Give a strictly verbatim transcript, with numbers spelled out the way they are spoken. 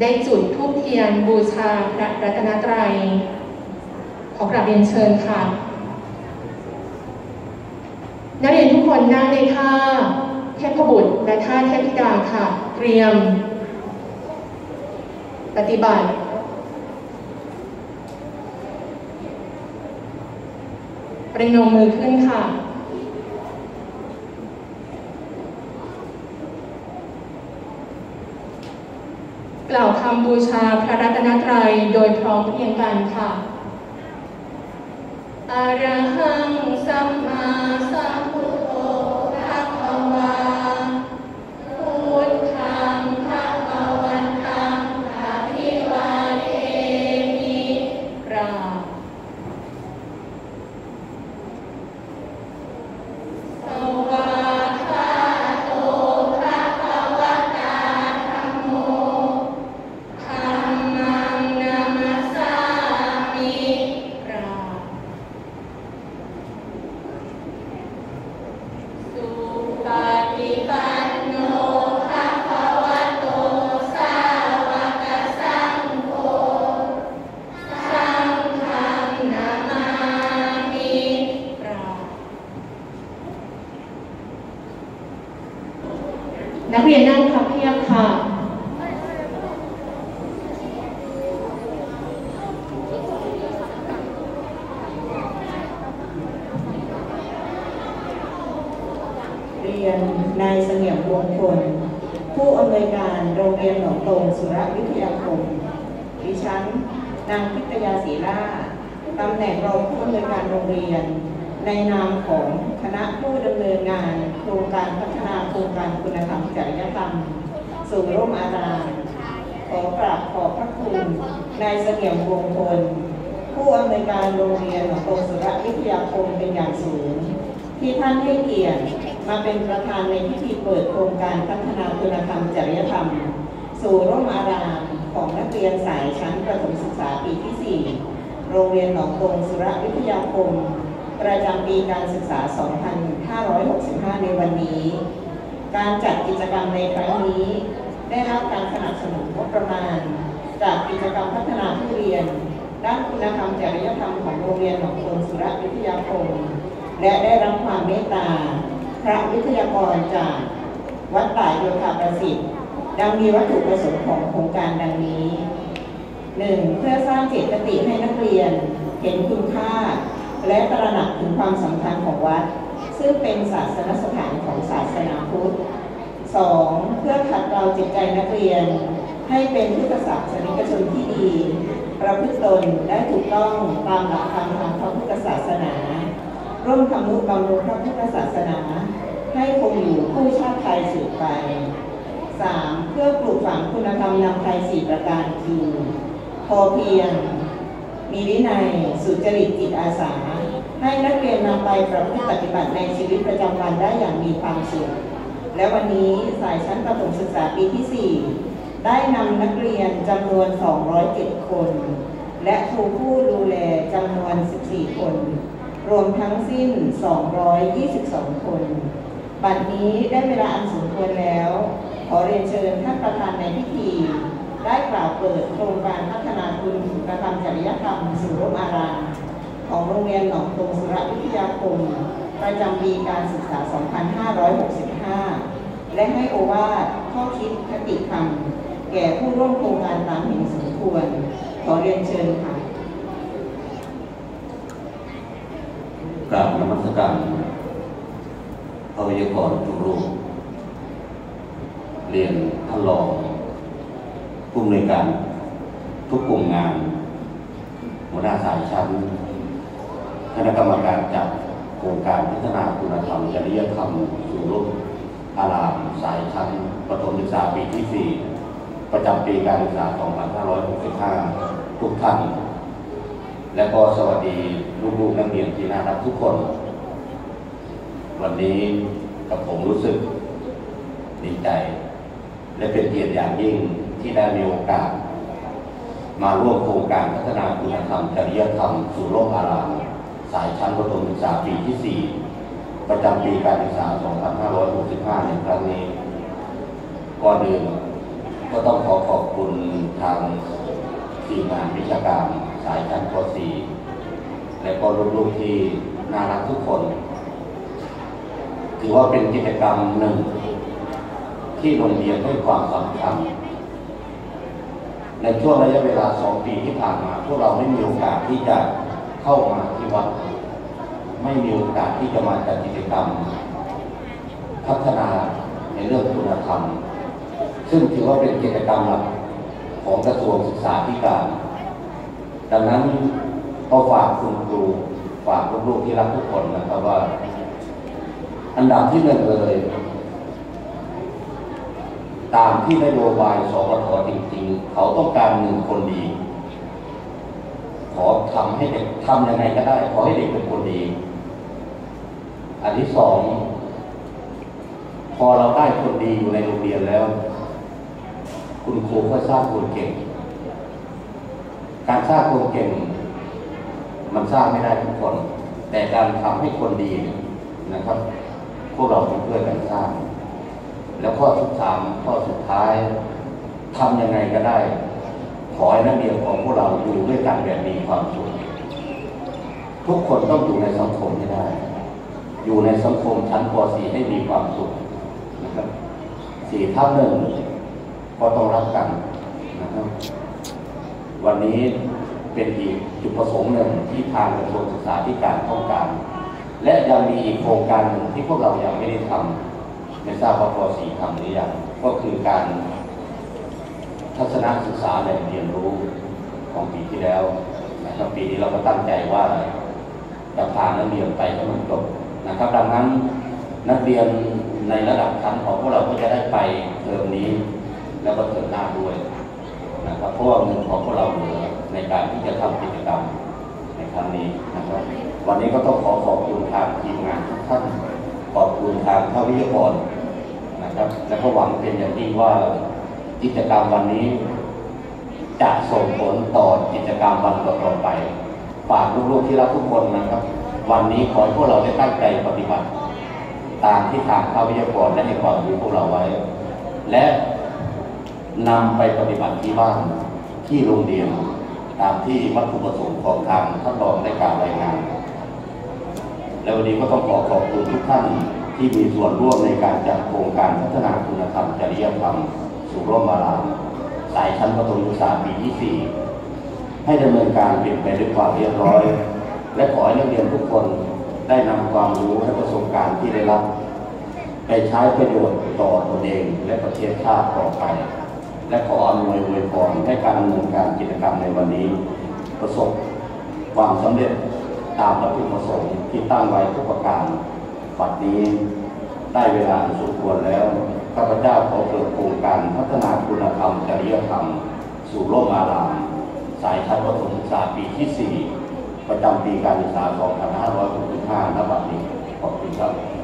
ได้จุดธูปเทียนบูชาพระรัตนตรัยขอกราบเรียนเชิญค่ะนักเรียนทุกคนนั่งในท่าเทพบุตรและท่าเทพธิดาค่ะเตรียมปฏิบัติประนมมือขึ้นค่ะกล่าวคำบูชาพระรัตนตรัยโดยพร้อมเพรียงกันค่ะอะระหังสัมมาสัมพุทโธภะคะวาพุทธังภะคะวันตังอะภิวาเทมิกราบสวากขาโตภะคะวะตาธัมโมธัมมังนามัสสามิกราบสุปฏิปันโนภะคะวะโตสาวกสังโฆสังฆังนามามิกราบนักเรียนนั่งพับเพียบค่ะเรียนนายเสงี่ยมวงศ์พลผู้อำนวยการโรงเรียนหนองตงสุรวิทยาคมดิฉันนางพิทยาศรีล่าตำแหน่งรองผู้อำนวยการโรงเรียนในนามของคณะผู้ดำเนินงานโครงการพัฒนาโครงการคุณธรรมจริยธรรมสู่ร่มอารามขอกราบขอบพระคุณนายเสงี่ยมวงศ์พลผู้อำนวยการโรงเรียนหนองตงสุรวิทยาคมเป็นอย่างสูงที่ท่านให้เกียรติมาเป็นประธานในพิธีเปิดโครงการพัฒนาคุณธรรมจริยธรรมสู่ร่มอารามของนักเรียนสายชั้นประถมศึกษาปีที่สี่โรงเรียนหนองตงสุรวิทยาคมประจำปีการศึกษา สองพันห้าร้อยหกสิบห้า ในวันนี้การจัดกิจกรรมในครั้งนี้ได้รับการสนับสนุนงบประมาณจากกิจกรรมพัฒนาผู้เรียนด้านคุณธรรมจริยธรรมของโรงเรียนหนองตงสุรวิทยาคมและได้รับความเมตตาพระวิทยากรจากวัดป่าโยธาประสิทธิ์ดังมีวัตถุประสงค์ของโครงการดังนี้ หนึ่ง เพื่อสร้างเจตคติให้นักเรียนเห็นคุณค่าและตระหนักถึงความสำคัญของวัดซึ่งเป็นศาสนสถานของศาสนาพุทธ สอง เพื่อขัดเกลาจิตใจนักเรียนให้เป็นพุทธศาสนิกชนที่ดีประพฤติตนได้ถูกต้องตามหลักธรรมทางพระพุทธศาสนาร่วมทำนุบำรุงพระพุทธศาสนาให้คงอยู่คู่ชาติไทยสืบไป สาม เพื่อปลูกฝังคุณธรรมนำไทยสี่ประการคือพอเพียงมีวินัยสุจริตจิตอาสาให้นักเรียนนำไปประพฤติปฏิบัติในชีวิตประจำวันได้อย่างมีความสุขและวันนี้สายชั้นประถมศึกษาปีที่สี่ได้นำนักเรียนจำนวนสองร้อยเจ็ดคนและครูผู้ดูแลจำนวนสิบสี่คนรวมทั้งสิ้นสองร้อยยี่สิบสองคนบัดนี้ได้เวลาอันสมควรแล้วขอเรียนเชิญท่านประธานในพิธีได้กล่าวเปิดโครงการพัฒนาคุณธรรมจริยธรรมสู่ร่มอารามของโรงเรียนหนองตงสุรวิทยาคมประจำปีการศึกษา สองพันห้าร้อยหกสิบห้า และให้โอวาทข้อคิดคติธรรมแก่ผู้ร่วมโครงการตามเห็นสมควรขอเรียนเชิญค่ะกราบนมัสการพระวิทยากรทุกรูปเรียนท่านรองผู้อำนวยการทุกกลุ่มงานหัวหน้าสายชั้นคณะกรรมการจัดโครงการพัฒนาคุณธรรมจริยธรรมสู่ร่มอารามสายชั้นประถมศึกษาปีที่สี่ประจำปีการศึกษา สองพันห้าร้อยหกสิบห้า ทุกท่านและก็สวัสดีลูกๆนักเรียนที่น่ารักทุกคนวันนี้กับผมรู้สึกดีใจและเป็นเกียรติอย่างยิ่งที่ได้มีโอกาสมาร่วมโครงการพัฒนาคุณธรรมจริยธรรมสู่ร่มอารามสายชั้นประถมศึกษาปีที่สี่ประจำปีการศึกษา สองพันห้าร้อยหกสิบห้า ในครั้งนี้ก่อนอื่นก็ต้องขอขอบคุณทางทีมงานวิชาการสายชั้นป .สี่ และก็ลูกๆที่น่ารักทุกคนถือว่าเป็นกิจกรรมหนึ่งที่โรงเรียนให้ความสำคัญในช่วงระยะเวลาสองปีที่ผ่านมาพวกเราไม่มีโอกาสที่จะเข้ามาที่วัดไม่มีโอกาสที่จะมาจัดกิจกรรมพัฒนาในเรื่องคุณธรรมซึ่งถือว่าเป็นกิจกรรมหลักของกระทรวงศึกษาธิการดังนั้นก็ฝากคุณครูฝากลูกๆที่รักทุกคนนะครับว่าอันดับที่หนึ่งเลยตามที่นโยบายสปท.จริงๆเขาต้องการหนึ่งคนดีขอทำให้เด็กทำยังไงก็ได้ขอให้เด็กเป็นคนดีอันที่สองพอเราได้คนดีอยู่ในโรงเรียนแล้วคุณครูก็สร้างคนเก่งการสร้างคนเก่งมันสร้างไม่ได้ทุกคนแต่การทำให้คนดีนะครับพวกเราต้องช่วยกันสร้างแล้วข้อสุดท้ายข้อสุดท้ายทำยังไงก็ได้ขอให้นักเรียนของพวกเราอยู่ด้วยกันแบบมีความสุขทุกคนต้องอยู่ในสังคมให้ได้อยู่ในสังคมชั้นป .สี่ ให้มีความสุขนะครับสี่ทับหนึ่งก็ต้องรักกันนะครับวันนี้เป็นอีกจุดประสงค์หนึ่งที่ทางกระทรวงศึกษาธิการต้องการและยังมีอีกโครงการหนึ่งที่พวกเรายังไม่ได้ทำไม่ทราบว่าป .สี่ ทำหรือยังก็คือการทัศนศึกษาแหล่งเรียนรู้ของปีที่แล้วนะครับปีนี้เราก็ตั้งใจว่าจะพานักเรียนไปให้มันจบนะครับดังนั้นนักเรียนในระดับชั้นของพวกเราก็จะได้ไปเทอมนี้แล้วก็เทอมหน้าด้วยนะครับเพราะว่าเงินของพวกเราเหลือในการที่จะทำกิจกรรมในครั้งนี้นะครับวันนี้ก็ต้องขอขอบคุณทางทีมงานทุกท่านขอบคุณทางท่านวิทยากรนะครับและก็หวังเป็นอย่างยิ่งว่ากิจกรรมวันนี้จะส่งผลต่อกิจกรรมวันต่อๆไปฝากลูกๆที่รักทุกคนนะครับวันนี้ขอให้พวกเราได้ตั้งใจปฏิบัติตามที่ทางท่านวิทยากรได้ให้ความรู้พวกเราไว้และนำไปปฏิบัติที่บ้านที่โรงเรียนตามที่วัตถุประสงค์ของทางท่านรองได้กล่าวรายงานและวันนี้ก็ต้องขอขอบคุณทุกท่านที่มีส่วนร่วมในการจัดโครงการพัฒนาคุณธรรมจริยธรรมสู่ร่วมบาลานสายชั้นประถมศึกษาปีที่สี่ให้ดำเนินการเป็นไปด้วยความเรียบร้อยและขอให้นักเรียนทุกคนได้นำความรู้และประสบการณ์ที่ได้รับไปใช้ประโยชน์ต่อตนเองและประเทศชาติต่อไปและขออำนวยอวยพรให้การดำเนินการกิจกรรมในวันนี้ประสบความสำเร็จตามวัตถุประสงค์ที่ตั้งไว้ทุกประการบัดนี้ได้เวลาสมควรแล้วข้าพเจ้าขอเปิดโครงการพัฒนาคุณธรรมจริยธรรมสู่ร่มอารามสายชั้นประถมศึกษาปีที่สี่ประจำปีการศึกษา สองพันห้าร้อยหกสิบห้า ณ บัดนี้ขอบคุณครับ